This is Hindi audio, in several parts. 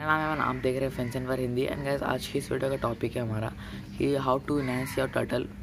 नाम है, आप देख रहे हैं फैंसन फॉर हिंदी। एंड गाइस, आज की इस वीडियो का टॉपिक है हमारा कि how to enhance your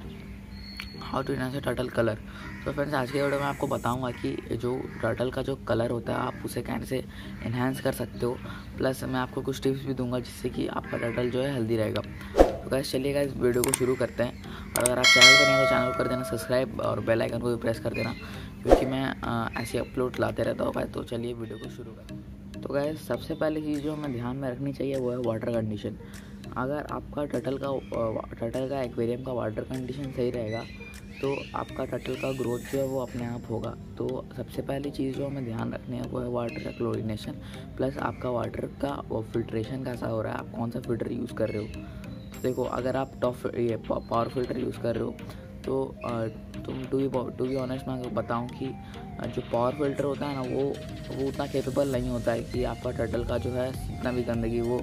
turtle colour. तो फ्रेंड्स, आज के वीडियो में आपको बताऊंगा कि जो टर्टल का जो कलर होता है आप उसे कैसे इन्हेंस कर सकते हो। प्लस मैं आपको कुछ टिप्स भी दूंगा जिससे कि आपका टर्टल जो है हेल्दी रहेगा। तो गाइस चलिए गाइस, वीडियो को शुरू करते हैं। और अगर आप चैनल पर नहीं हो तो चैनल को कर देना सब्सक्राइब और बेल आइकन को भी प्रेस कर देना, क्योंकि मैं ऐसे अपलोड लाते रहता हूँ। तो चलिए वीडियो को शुरू करते हैं। तो गाइस, सबसे पहले चीज़ जो हमें ध्यान में रखनी चाहिए वो है वाटर कंडीशन। अगर आपका टर्टल का एक्वेरियम का वाटर कंडीशन सही रहेगा तो आपका टर्टल का ग्रोथ जो है वो अपने आप होगा। तो सबसे पहली चीज़ जो हमें ध्यान रखनी है वो है वाटर का क्लोरीनेशन, प्लस आपका वाटर का वो फिल्ट्रेशन कैसा हो रहा है, आप कौन सा फिल्टर यूज़ कर रहे हो। तो देखो, अगर आप पावर फिल्टर यूज़ कर रहे हो तो तुम टू बी ऑनेस्ट मैं अगर बताऊँ कि जो पावर फिल्टर होता है ना वो उतना कैपेबल नहीं होता है कि आपका टर्टल का जो है जितना भी गंदगी वो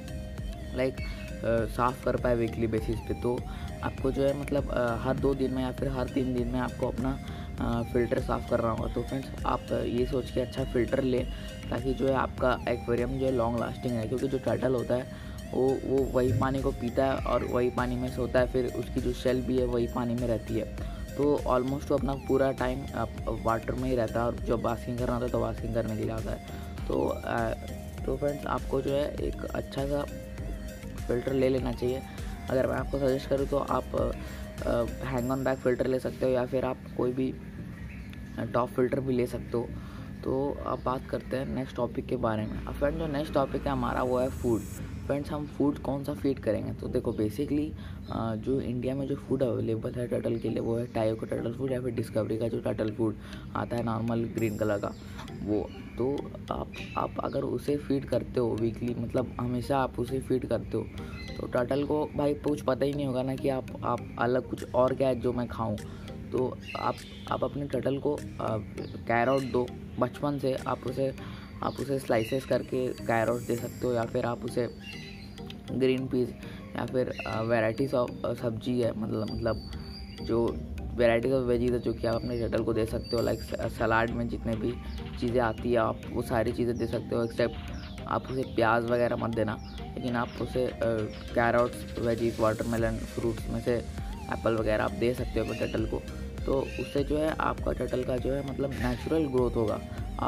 साफ़ कर पाए वीकली बेसिस पे। तो आपको जो है मतलब हर 2 दिन में या फिर हर 3 दिन में आपको अपना फ़िल्टर साफ़ करना होगा। तो फ्रेंड्स, आप ये सोच के अच्छा फ़िल्टर लें ताकि जो है आपका एक्वेरियम जो है लॉन्ग लास्टिंग है, क्योंकि जो टर्टल होता है वो वही पानी को पीता है और वही पानी में सोता है, फिर उसकी जो शेल भी है वही पानी में रहती है। तो ऑलमोस्ट वो अपना पूरा टाइम वाटर में ही रहता है और जब बास्किंग करना होता है तो बास्किंग करने के लिए आता है। तो फ्रेंड्स, आपको जो है एक अच्छा सा फ़िल्टर ले लेना चाहिए। अगर मैं आपको सजेस्ट करूँ तो आप हैंग ऑन बैक फ़िल्टर ले सकते हो या फिर आप कोई भी टॉप फ़िल्टर भी ले सकते हो। तो अब बात करते हैं नेक्स्ट टॉपिक के बारे में। अब फ्रेंड, जो नेक्स्ट टॉपिक है हमारा वो है फूड। फ्रेंड्स, हम फूड कौन सा फीड करेंगे? तो देखो, बेसिकली जो इंडिया में जो फूड अवेलेबल है टर्टल के लिए वो है टायो का टर्टल फूड या फिर डिस्कवरी का जो टर्टल फूड आता है नॉर्मल ग्रीन कलर का वो। तो आप अगर उसे फीड करते हो वीकली, मतलब हमेशा आप उसे फीड करते हो, तो टर्टल को भाई कुछ पता ही नहीं होगा ना कि आप अलग कुछ और क्या है जो मैं खाऊं। तो आप अपने टर्टल को कैरोट दो बचपन से। आप उसे स्लाइसेस करके कैरोट दे सकते हो, या फिर आप उसे ग्रीन पीस या फिर वैराइटीज़ ऑफ सब्जी है, मतलब जो वैराइटीज़ ऑफ वेजीज है जो कि आप अपने टर्टल को दे सकते हो। लाइक सलाद में जितने भी चीज़ें आती है आप वो सारी चीज़ें दे सकते हो, एक्सेप्ट आप उसे प्याज वगैरह मत देना। लेकिन आप उसे कैरोट्स, वेजीज, वाटरमेलन, फ्रूट्स में से एप्पल वगैरह आप दे सकते हो अपने टर्टल को। तो उससे जो है आपका टर्टल का जो है मतलब नेचुरल ग्रोथ होगा।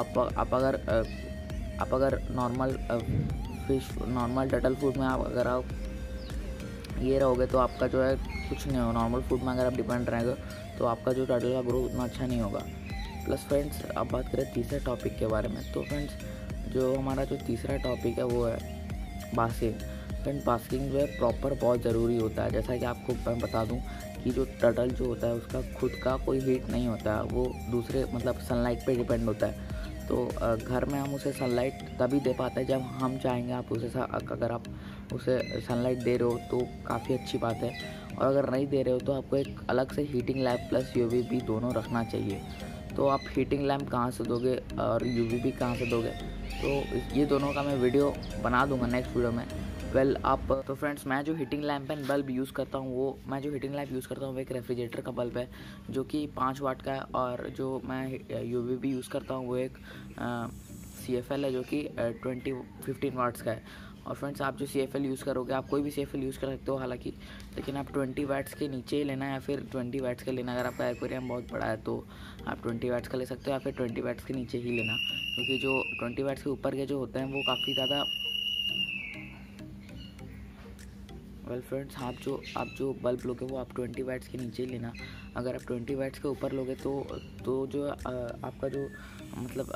आप अगर नॉर्मल टर्टल फूड में अगर आप ये रहोगे तो आपका जो है कुछ नहीं होगा। नॉर्मल फूड में अगर आप डिपेंड रहेंगे तो आपका जो टर्टल का ग्रोथ उतना अच्छा नहीं होगा। प्लस फ्रेंड्स, अब बात करें तीसरे टॉपिक के बारे में। तो फ्रेंड्स, जो हमारा जो तीसरा टॉपिक है वो है बास्किंग। फ्रेंड, बास्किंग जो है प्रॉपर बहुत ज़रूरी होता है। जैसा कि आपको मैं बता दूं कि जो टर्टल जो होता है उसका खुद का कोई हीट नहीं होता है, वो दूसरे मतलब सनलाइट पे डिपेंड होता है। तो घर में हम उसे सनलाइट तभी दे पाते हैं जब हम चाहेंगे। अगर आप उसे सनलाइट दे रहे हो तो काफ़ी अच्छी बात है, और अगर नहीं दे रहे हो तो आपको एक अलग से हीटिंग लैम्प प्लस यूवीबी दोनों रखना चाहिए। तो आप हीटिंग लैम्प कहाँ से दोगे और यूवीबी कहाँ से दोगे, तो ये दोनों का मैं वीडियो बना दूंगा नेक्स्ट वीडियो में। तो फ्रेंड्स, मैं जो heating lamp and bulb use करता हूँ वो एक रेफ्रिजरेटर का बल्ब है जो कि 5 वाट का है, और जो मैं यूवीबी यूज़ करता हूँ वो एक CFL है जो कि 15 वाट्स का है। और फ्रेंड्स, आप जो CFL यूज़ करोगे, आप कोई भी CFL यूज़ कर सकते हो हालांकि, लेकिन आप 20 वाट्स के नीचे ही लेना है या फिर 20 वाट्स का लेना। अगर आपका एक्वेरियम बहुत बड़ा है तो आप 20 वाट्स का ले सकते हो या फिर 20 वाट्स के नीचे ही लेना, क्योंकि जो 20 वाट्स के ऊपर के जो होते हैं वो काफ़ी ज़्यादा फ्रेंड्स, आप जो बल्ब लोगे वो आप 20 वाट्स के नीचे ही लेना। अगर आप 20 वाट्स के ऊपर लोगे तो जो आपका जो मतलब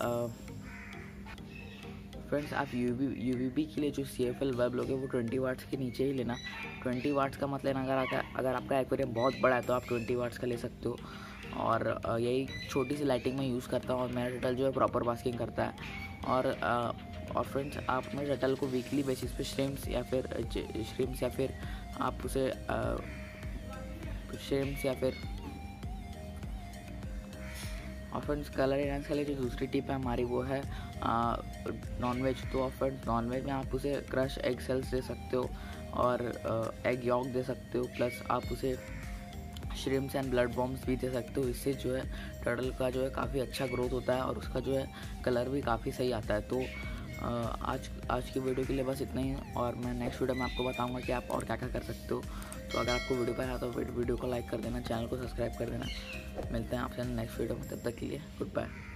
फ्रेंड्स, आप यूवीबी के लिए जो CFL बल्ब लोगे वो 20 वाट्स के नीचे ही लेना। 20 वाट्स का मतलब अगर आपका एक्वेरियम बहुत बड़ा है तो आप 20 वाट्स का ले सकते हो। और यही छोटी सी लाइटिंग में यूज़ करता हूँ और मेरा टर्टल जो है प्रॉपर बास्किंग करता है। और फ्रेंड्स, आप अपने टर्टल को वीकली बेसिस पे श्रिम्प्स या फिर आप उसे श्रिम्प्स या फिर और फ्रेंड्स, कलर इनहेंस के लिए जो दूसरी टिप है हमारी वो है नॉनवेज। तो फ्रेंड्स, नॉनवेज में आप उसे क्रश एग सेल्स दे सकते हो और एग यॉक दे सकते हो, प्लस आप उसे श्रिम्प्स एंड ब्लड बॉम्ब्स भी दे सकते हो। इससे जो है टर्टल का जो है काफ़ी अच्छा ग्रोथ होता है और उसका जो है कलर भी काफ़ी सही आता है। तो आज की वीडियो के लिए बस इतना ही, और मैं नेक्स्ट वीडियो में आपको बताऊंगा कि आप और क्या क्या कर सकते हो। तो अगर आपको वीडियो पसंद आया तो वीडियो को लाइक कर देना, चैनल को सब्सक्राइब कर देना। मिलते हैं आपसे नेक्स्ट वीडियो में, तब तक के लिए गुड बाय।